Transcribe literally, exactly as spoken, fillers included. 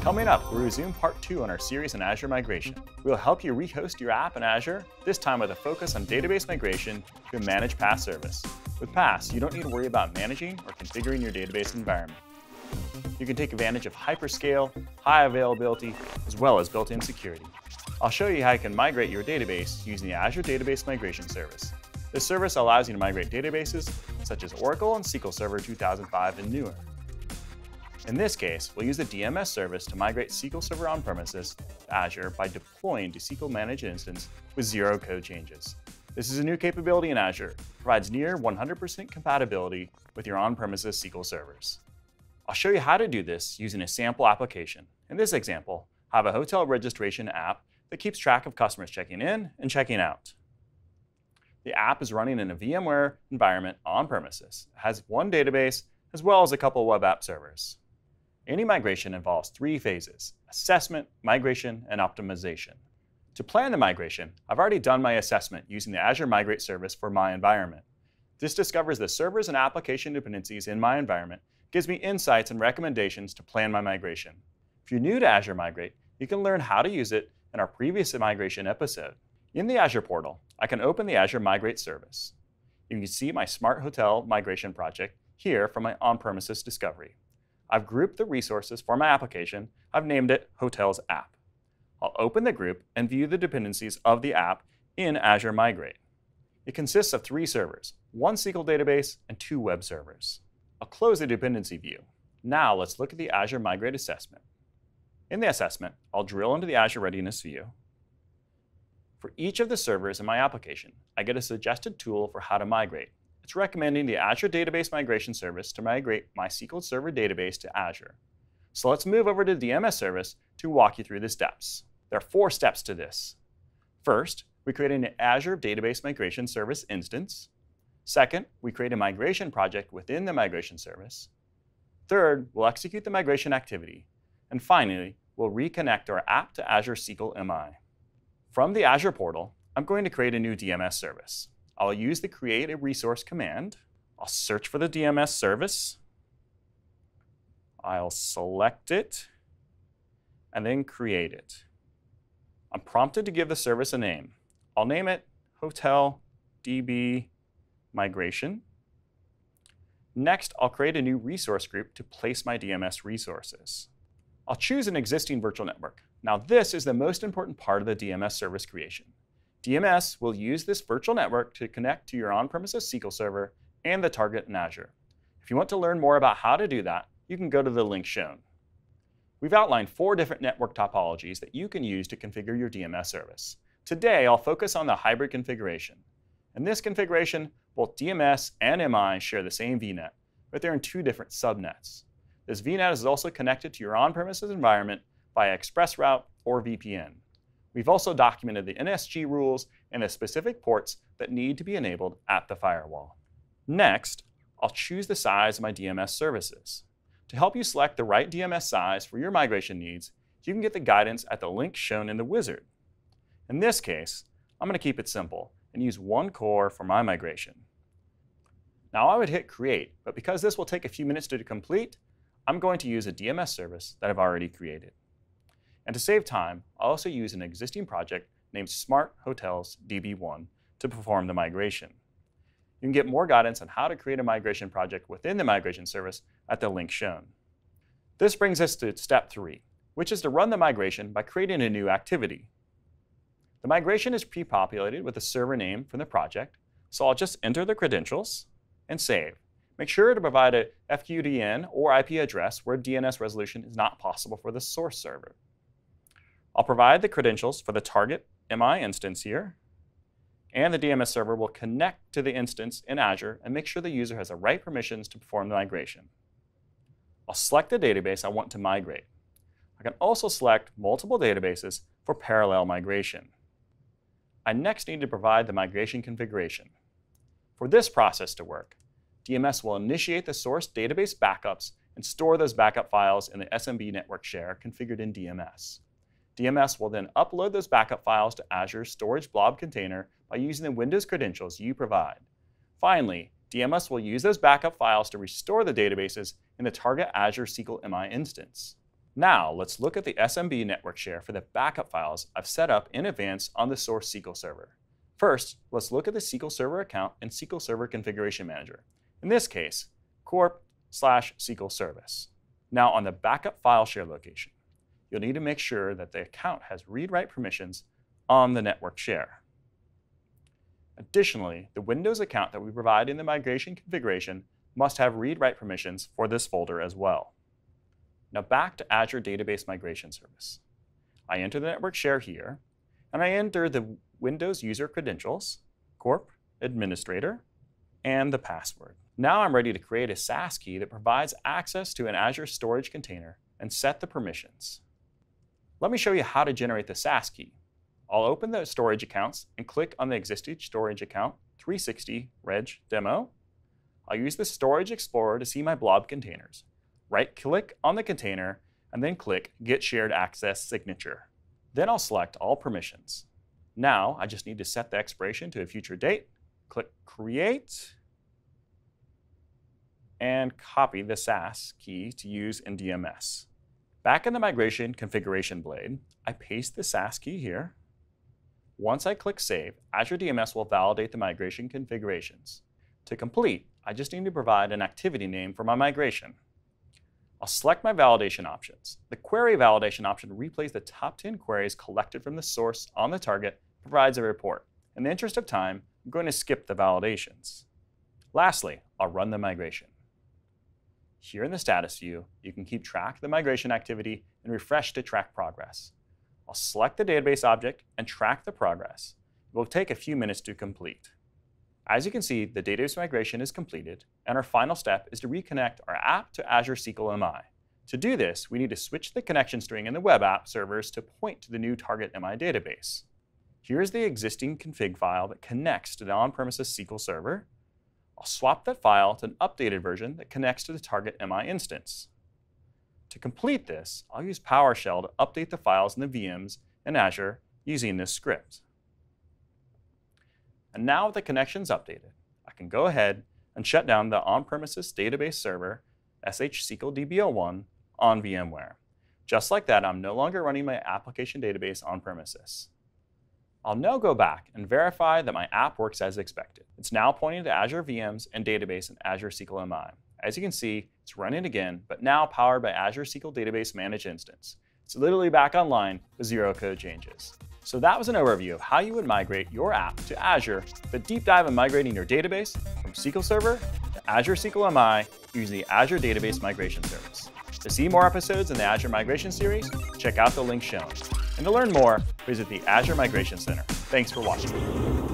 Coming up, we'll resume part two on our series on Azure Migration. We'll help you rehost your app in Azure, this time with a focus on database migration to a managed PaaS service. With PaaS, you don't need to worry about managing or configuring your database environment. You can take advantage of hyperscale, high availability, as well as built-in security. I'll show you how you can migrate your database using the Azure Database Migration Service. This service allows you to migrate databases such as Oracle and S Q L Server two thousand five and newer. In this case, we'll use the D M S service to migrate S Q L Server on-premises to Azure by deploying to S Q L managed instance with zero code changes. This is a new capability in Azure, provides near one hundred percent compatibility with your on-premises S Q L servers. I'll show you how to do this using a sample application. In this example, I have a hotel registration app that keeps track of customers checking in and checking out. The app is running in a VMware environment on-premises. It has one database as well as a couple web app servers. Any migration involves three phases: assessment, migration, and optimization. To plan the migration, I've already done my assessment using the Azure Migrate service for my environment. This discovers the servers and application dependencies in my environment, gives me insights and recommendations to plan my migration. If you're new to Azure Migrate, you can learn how to use it in our previous migration episode. In the Azure portal, I can open the Azure Migrate service. You can see my Smart Hotel migration project here from my on-premises discovery. I've grouped the resources for my application. I've named it Hotels App. I'll open the group and view the dependencies of the app in Azure Migrate. It consists of three servers, one S Q L database, and two web servers. I'll close the dependency view. Now let's look at the Azure Migrate assessment. In the assessment, I'll drill into the Azure Readiness view. For each of the servers in my application, I get a suggested tool for how to migrate. It's recommending the Azure Database Migration Service to migrate my S Q L Server database to Azure. So let's move over to the D M S service to walk you through the steps. There are four steps to this. First, we create an Azure Database Migration Service instance. Second, we create a migration project within the migration service. Third, we'll execute the migration activity. And finally, we'll reconnect our app to Azure S Q L M I. From the Azure portal, I'm going to create a new D M S service. I'll use the create a resource command. I'll search for the D M S service. I'll select it and then create it. I'm prompted to give the service a name. I'll name it Hotel D B Migration. Next, I'll create a new resource group to place my D M S resources. I'll choose an existing virtual network. Now, this is the most important part of the D M S service creation. D M S will use this virtual network to connect to your on-premises S Q L Server and the target in Azure. If you want to learn more about how to do that, you can go to the link shown. We've outlined four different network topologies that you can use to configure your D M S service. Today, I'll focus on the hybrid configuration. In this configuration, both D M S and M I share the same V net, but they're in two different subnets. This V net is also connected to your on-premises environment via ExpressRoute or V P N. We've also documented the N S G rules and the specific ports that need to be enabled at the firewall. Next, I'll choose the size of my D M S services. To help you select the right D M S size for your migration needs, you can get the guidance at the link shown in the wizard. In this case, I'm going to keep it simple and use one core for my migration. Now, I would hit create, but because this will take a few minutes to complete, I'm going to use a D M S service that I've already created. And to save time, I'll also use an existing project named Smart Hotels D B one to perform the migration. You can get more guidance on how to create a migration project within the migration service at the link shown. This brings us to step three, which is to run the migration by creating a new activity. The migration is pre-populated with a server name from the project, so I'll just enter the credentials and save. Make sure to provide a F Q D N or I P address where D N S resolution is not possible for the source server. I'll provide the credentials for the target M I instance here, and the D M S server will connect to the instance in Azure and make sure the user has the right permissions to perform the migration. I'll select the database I want to migrate. I can also select multiple databases for parallel migration. I next need to provide the migration configuration. For this process to work, D M S will initiate the source database backups and store those backup files in the S M B network share configured in D M S. D M S will then upload those backup files to Azure's storage blob container by using the Windows credentials you provide. Finally, D M S will use those backup files to restore the databases in the target Azure S Q L M I instance. Now, let's look at the S M B network share for the backup files I've set up in advance on the source S Q L Server. First, let's look at the S Q L Server account in S Q L Server Configuration Manager. In this case, corp slash S Q L Service. Now, on the backup file share location, you'll need to make sure that the account has read-write permissions on the network share. Additionally, the Windows account that we provide in the migration configuration must have read-write permissions for this folder as well. Now back to Azure Database Migration Service. I enter the network share here, and I enter the Windows user credentials, corp, administrator, and the password. Now I'm ready to create a SaaS key that provides access to an Azure storage container and set the permissions. Let me show you how to generate the SaaS key. I'll open the storage accounts and click on the existing storage account, three sixty reg demo. I'll use the Storage Explorer to see my blob containers. Right-click on the container, and then click Get Shared Access Signature. Then I'll select all permissions. Now, I just need to set the expiration to a future date, click Create, and copy the SaaS key to use in D M S. Back in the Migration Configuration blade, I paste the SaaS key here. Once I click Save, Azure D M S will validate the migration configurations. To complete, I just need to provide an activity name for my migration. I'll select my validation options. The query validation option replays the top ten queries collected from the source on the target, provides a report. In the interest of time, I'm going to skip the validations. Lastly, I'll run the migration. Here in the status view, you can keep track of the migration activity and refresh to track progress. I'll select the database object and track the progress. It will take a few minutes to complete. As you can see, the database migration is completed, and our final step is to reconnect our app to Azure S Q L M I. To do this, we need to switch the connection string in the web app servers to point to the new target M I database. Here's the existing config file that connects to the on-premises S Q L Server. I'll swap that file to an updated version that connects to the target M I instance. To complete this, I'll use PowerShell to update the files in the V Ms in Azure using this script. And now with the connections updated, I can go ahead and shut down the on-premises database server S H S Q L D B L one on VMware. Just like that, I'm no longer running my application database on-premises. I'll now go back and verify that my app works as expected. It's now pointing to Azure V Ms and database in Azure S Q L M I. As you can see, it's running again, but now powered by Azure S Q L Database Managed Instance. It's literally back online with zero code changes. So that was an overview of how you would migrate your app to Azure, but deep dive in migrating your database from S Q L Server to Azure S Q L M I using the Azure Database Migration Service. To see more episodes in the Azure Migration Series, check out the link shown. And to learn more, visit the Azure Migration Center. Thanks for watching.